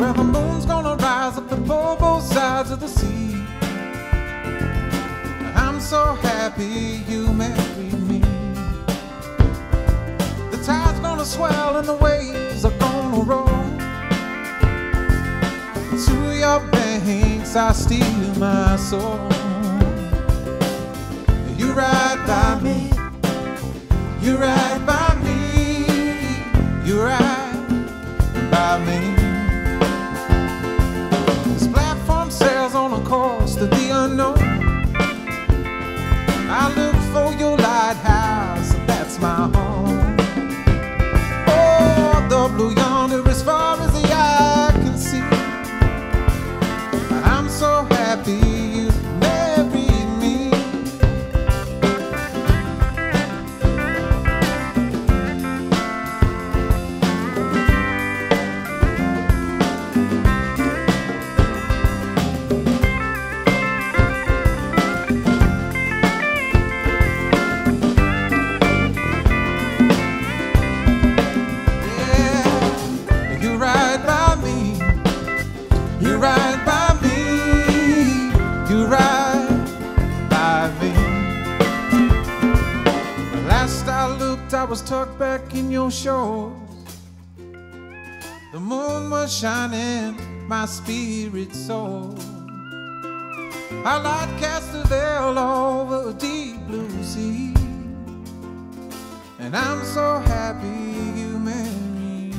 where the moon's gonna rise up at both sides of the sea. I'm so happy you married me. The tide's gonna swell and the waves are gonna roll. To your banks I steal my soul. You ride by me, you ride by me, you ride by me. This platform sails on a course to the unknown. I look for your lighthouse, that's my home. Oh, the blue yonder as far as the eye can see. I'm so happy you married me. Yeah, you ride by me, you ride by me, you ride by me. Last I looked, I was tucked back in your shores. The moon was shining, my spirit soared. Our light cast a veil over a deep blue sea. And I'm so happy you married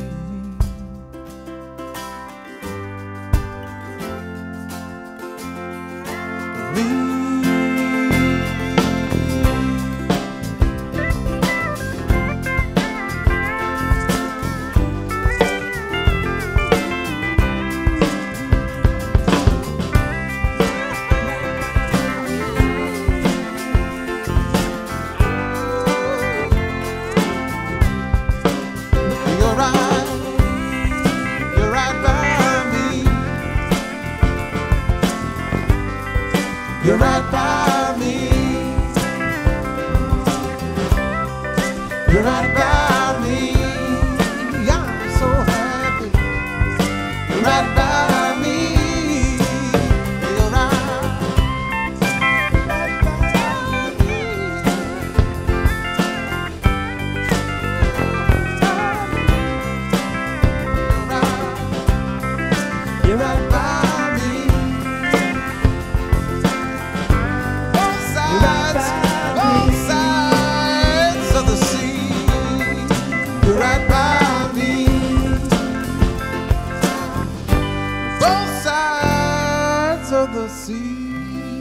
me. You're right by me. You're right by me. I'm so happy. You're right by me. You're right by me. You're right by me. You're right by me. Both sides of the sea.